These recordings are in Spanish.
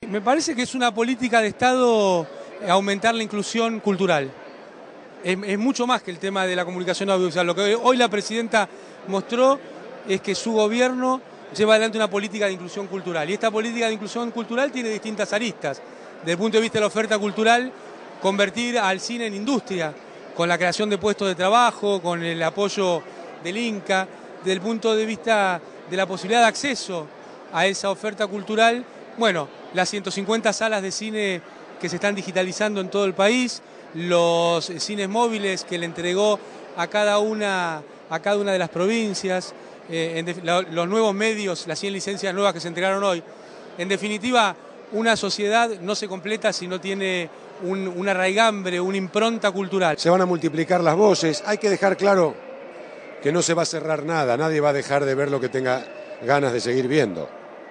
Me parece que es una política de Estado aumentar la inclusión cultural. Es mucho más que el tema de la comunicación audiovisual. Lo que hoy la presidenta mostró es que su gobierno lleva adelante una política de inclusión cultural. Y esta política de inclusión cultural tiene distintas aristas. Desde el punto de vista de la oferta cultural, convertir al cine en industria, con la creación de puestos de trabajo, con el apoyo del INCA, desde el punto de vista de la posibilidad de acceso a esa oferta cultural, bueno, las 150 salas de cine que se están digitalizando en todo el país, los cines móviles que le entregó a cada una de las provincias, los nuevos medios, las 100 licencias nuevas que se entregaron hoy. En definitiva, una sociedad no se completa si no tiene una raigambre, una impronta cultural. Se van a multiplicar las voces, hay que dejar claro que no se va a cerrar nada, nadie va a dejar de ver lo que tenga ganas de seguir viendo.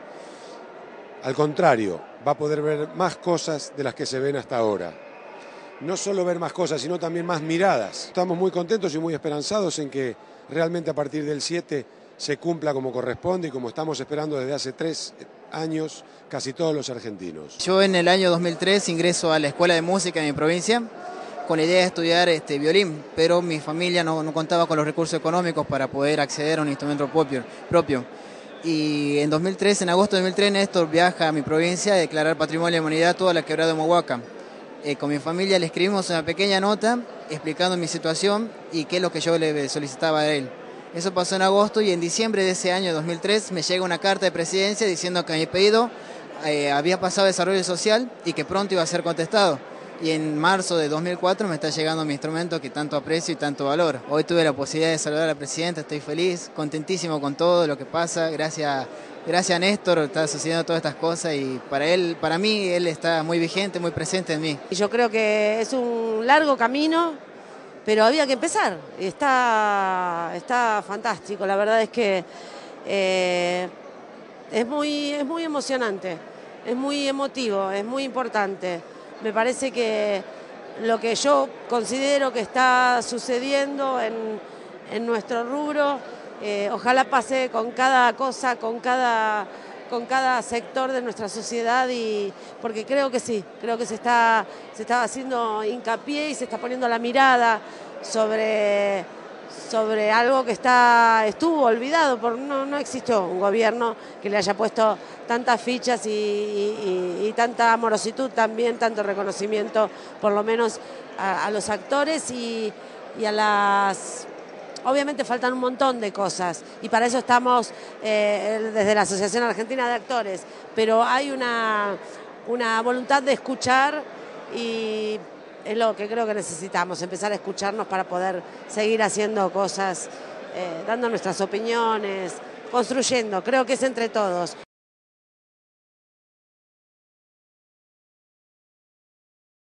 Al contrario, va a poder ver más cosas de las que se ven hasta ahora. No solo ver más cosas, sino también más miradas. Estamos muy contentos y muy esperanzados en que realmente a partir del 7 se cumpla como corresponde y como estamos esperando desde hace 3 años casi todos los argentinos. Yo en el año 2003 ingreso a la Escuela de Música en mi provincia con la idea de estudiar violín, pero mi familia no contaba con los recursos económicos para poder acceder a un instrumento propio. Y en 2003, en agosto de 2003, Néstor viaja a mi provincia a declarar Patrimonio de la Humanidad toda la quebrada de Mohuaca. Con mi familia le escribimos una pequeña nota explicando mi situación y qué es lo que yo le solicitaba a él. Eso pasó en agosto y en diciembre de ese año 2003 me llega una carta de presidencia diciendo que mi pedido había pasado a desarrollo social y que pronto iba a ser contestado. Y en marzo de 2004 me está llegando mi instrumento que tanto aprecio y tanto valoro. Hoy tuve la posibilidad de saludar a la presidenta, estoy feliz, contentísimo con todo lo que pasa. Gracias a Néstor está sucediendo todas estas cosas y para mí, él está muy vigente, muy presente en mí. Yo creo que es un largo camino, pero había que empezar. Está fantástico, la verdad es que es muy emocionante, es muy emotivo, es muy importante. Me parece que lo que yo considero que está sucediendo en nuestro rubro, ojalá pase con cada cosa, con cada sector de nuestra sociedad, porque creo que sí, creo que se está haciendo hincapié y se está poniendo la mirada sobre algo que estuvo olvidado, porque no existió un gobierno que le haya puesto tantas fichas y tanta amorositud también, tanto reconocimiento, por lo menos a los actores y a las... Obviamente faltan un montón de cosas y para eso estamos desde la Asociación Argentina de Actores, pero hay una voluntad de escuchar y es lo que creo que necesitamos, empezar a escucharnos para poder seguir haciendo cosas, dando nuestras opiniones, construyendo, creo que es entre todos.